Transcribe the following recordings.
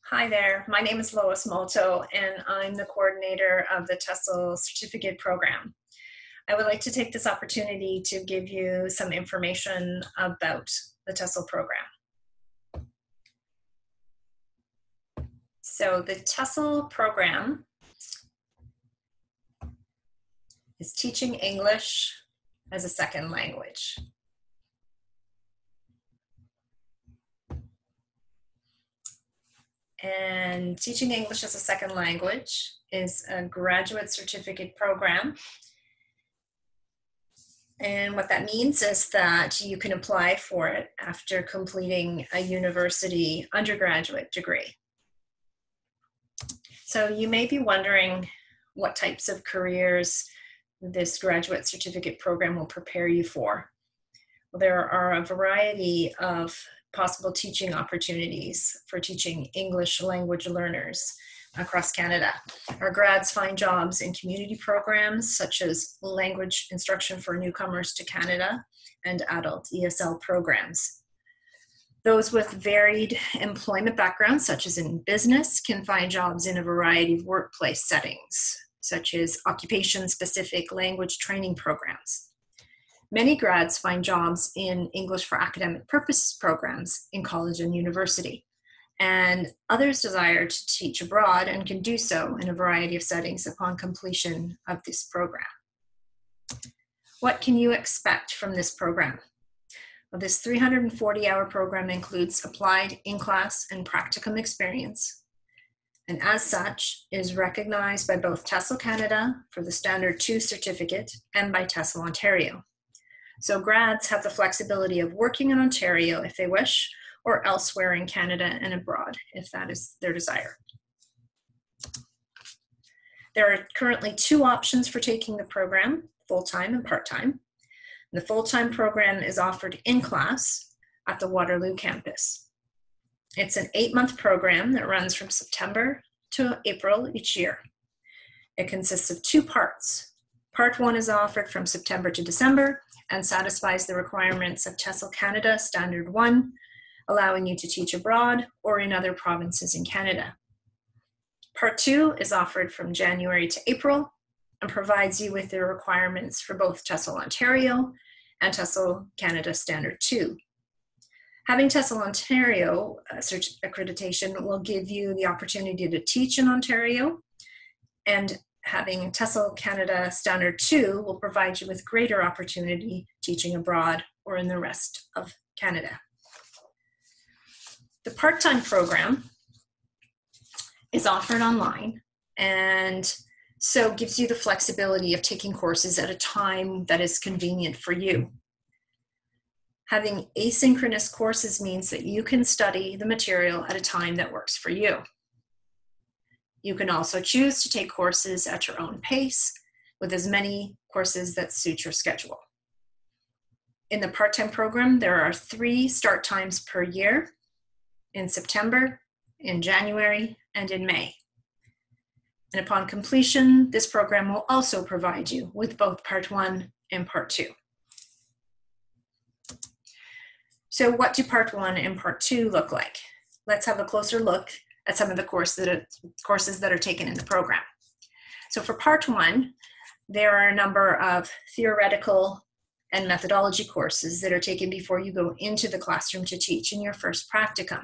Hi there, my name is Lois Molto and I'm the coordinator of the TESOL certificate program. I would like to take this opportunity to give you some information about the TESOL program. So the TESOL program is teaching English as a second language. And teaching English as a second language is a graduate certificate program. And what that means is that you can apply for it after completing a university undergraduate degree. So you may be wondering what types of careers this graduate certificate program will prepare you for. Well, there are a variety of possible teaching opportunities for teaching English language learners across Canada. Our grads find jobs in community programs such as language instruction for newcomers to Canada and adult ESL programs. Those with varied employment backgrounds, such as in business, can find jobs in a variety of workplace settings, such as occupation-specific language training programs. Many grads find jobs in English for academic purposes programs in college and university, and others desire to teach abroad and can do so in a variety of settings upon completion of this program. What can you expect from this program? Well, this 340-hour program includes applied in-class and practicum experience, and as such is recognized by both TESOL Canada for the Standard 2 certificate and by TESOL Ontario. So grads have the flexibility of working in Ontario if they wish, or elsewhere in Canada and abroad if that is their desire. There are currently two options for taking the program, full-time and part-time. The full-time program is offered in class at the Waterloo campus. It's an 8-month program that runs from September to April each year. It consists of two parts. Part 1 is offered from September to December and satisfies the requirements of TESOL Canada Standard 1, allowing you to teach abroad or in other provinces in Canada. Part 2 is offered from January to April and provides you with the requirements for both TESOL Ontario and TESOL Canada Standard 2. Having TESOL Ontario accreditation will give you the opportunity to teach in Ontario, and having TESOL Canada Standard 2 will provide you with greater opportunity teaching abroad or in the rest of Canada. The part-time program is offered online and so gives you the flexibility of taking courses at a time that is convenient for you. Having asynchronous courses means that you can study the material at a time that works for you. You can also choose to take courses at your own pace with as many courses that suit your schedule. In the part-time program, there are 3 start times per year, in September, in January, and in May. And upon completion, this program will also provide you with both Part 1 and Part 2. So what do Part 1 and Part 2 look like? Let's have a closer look at some of the courses that are taken in the program. So for Part 1, there are a number of theoretical and methodology courses that are taken before you go into the classroom to teach in your first practicum.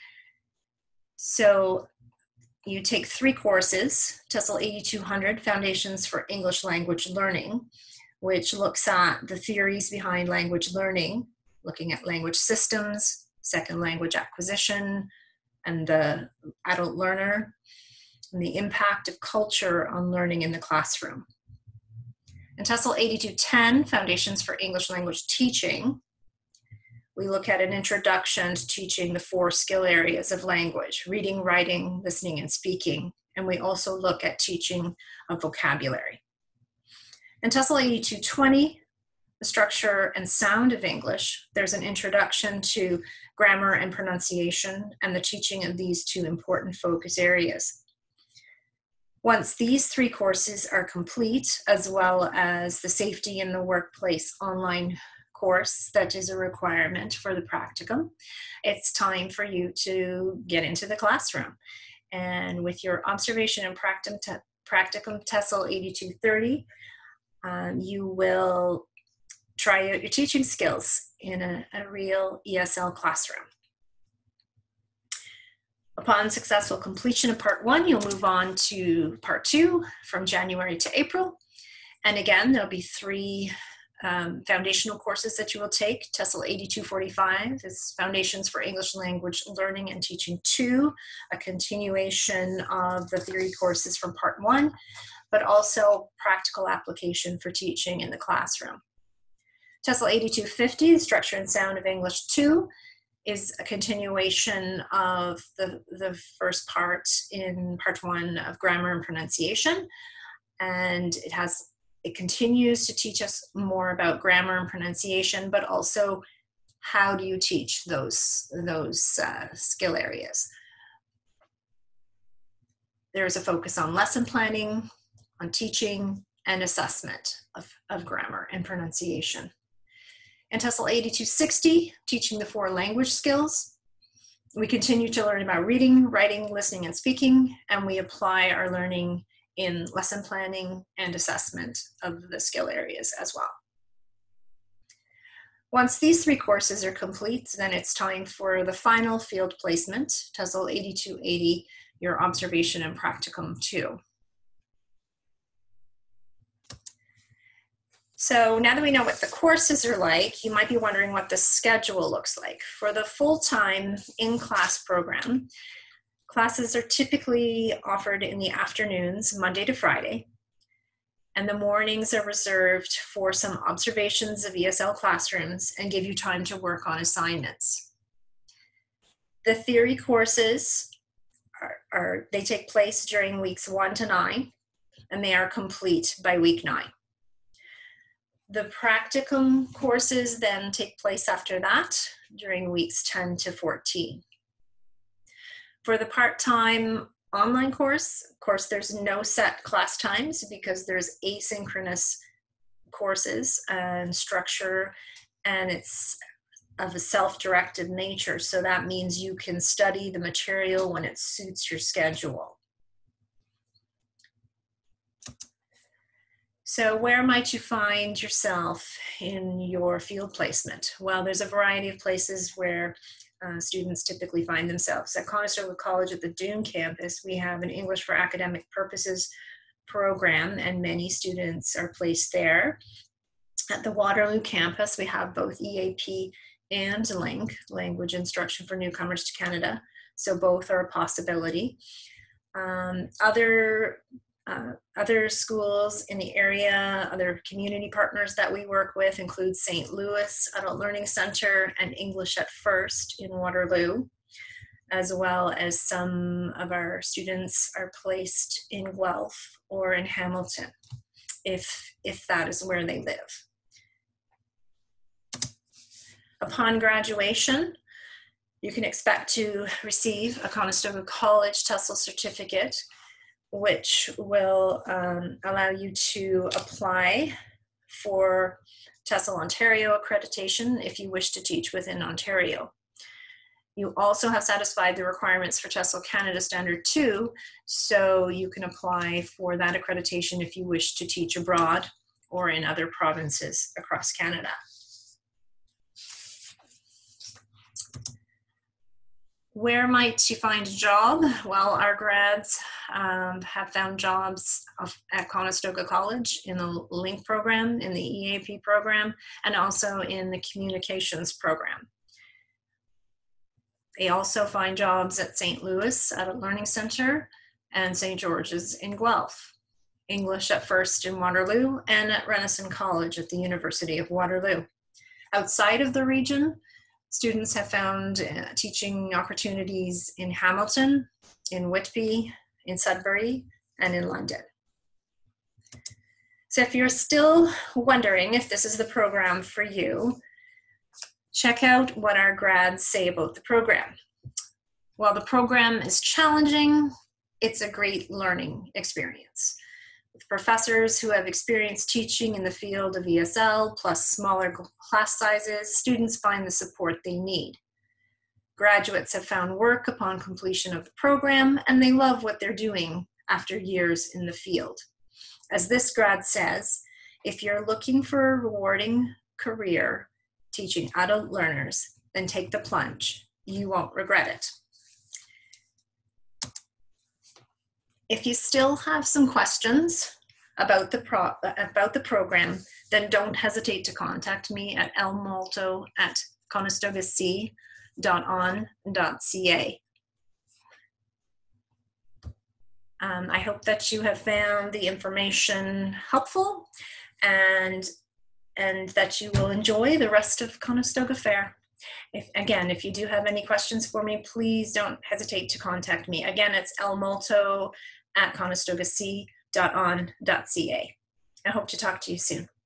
So you take 3 courses, TESOL 8200 Foundations for English Language Learning, which looks at the theories behind language learning, looking at language systems, second language acquisition, and the adult learner, and the impact of culture on learning in the classroom. In TESOL 8210, Foundations for English Language Teaching, we look at an introduction to teaching the 4 skill areas of language: reading, writing, listening, and speaking. And we also look at teaching of vocabulary. In TESOL 8220, the structure and sound of English, there's an introduction to grammar and pronunciation and the teaching of these 2 important focus areas. Once these 3 courses are complete, as well as the Safety in the Workplace online course that is a requirement for the practicum. It's time for you to get into the classroom. And with your observation and practicum TESOL 8230, you will try out your teaching skills in a real ESL classroom. Upon successful completion of part 1, you'll move on to part 2 from January to April. And again, there'll be 3 foundational courses that you will take. TESOL 8245 is Foundations for English Language Learning and Teaching 2, a continuation of the theory courses from part 1, but also practical application for teaching in the classroom. TESOL 8250, Structure and Sound of English 2, is a continuation of the first part in part 1 of grammar and pronunciation. And it continues to teach us more about grammar and pronunciation, but also how do you teach those skill areas. There is a focus on lesson planning, on teaching, and assessment of grammar and pronunciation. In TESOL 8260, teaching the 4 language skills, we continue to learn about reading, writing, listening, and speaking, and we apply our learning in lesson planning and assessment of the skill areas as well. Once these 3 courses are complete, then it's time for the final field placement, TESOL 8280, your observation and practicum 2. So now that we know what the courses are like, you might be wondering what the schedule looks like. For the full-time in-class program, classes are typically offered in the afternoons, Monday to Friday, and the mornings are reserved for some observations of ESL classrooms and give you time to work on assignments. The theory courses they take place during weeks 1 to 9, and they are complete by week 9. The practicum courses then take place after that during weeks 10 to 14. For the part-time online course, of course, there's no set class times because there's asynchronous courses and structure, and it's of a self-directed nature. So that means you can study the material when it suits your schedule. So where might you find yourself in your field placement? Well, there's a variety of places where students typically find themselves. At Conestoga College at the Doon campus, we have an English for Academic Purposes program, and many students are placed there. At the Waterloo campus, we have both EAP and LINC, Language Instruction for Newcomers to Canada, so both are a possibility. Other schools in the area, other community partners that we work with include St. Louis Adult Learning Center and English at First in Waterloo, as well as some of our students are placed in Guelph or in Hamilton, if that is where they live. Upon graduation, you can expect to receive a Conestoga College TESOL certificate, which will allow you to apply for TESOL Ontario accreditation if you wish to teach within Ontario. You also have satisfied the requirements for TESOL Canada Standard 2, so you can apply for that accreditation if you wish to teach abroad or in other provinces across Canada. Where might you find a job? Well, our grads have found jobs at Conestoga College in the LINC program, in the EAP program, and also in the communications program. They also find jobs at St. Louis Adult Learning Center and St. George's in Guelph, English at First in Waterloo, and at Renison College at the University of Waterloo. Outside of the region, students have found teaching opportunities in Hamilton, in Whitby, in Sudbury, and in London. So if you're still wondering if this is the program for you, check out what our grads say about the program. While the program is challenging, it's a great learning experience. With professors who have experience teaching in the field of ESL, plus smaller class sizes, students find the support they need. Graduates have found work upon completion of the program, and they love what they're doing after years in the field. As this grad says, if you're looking for a rewarding career teaching adult learners, then take the plunge. You won't regret it. If you still have some questions about the program, then don't hesitate to contact me at lmalto@conestogac.on.ca. I hope that you have found the information helpful and that you will enjoy the rest of Conestoga Fair. If you do have any questions for me, please don't hesitate to contact me. Again, it's lmalto@conestogac.on.ca. I hope to talk to you soon.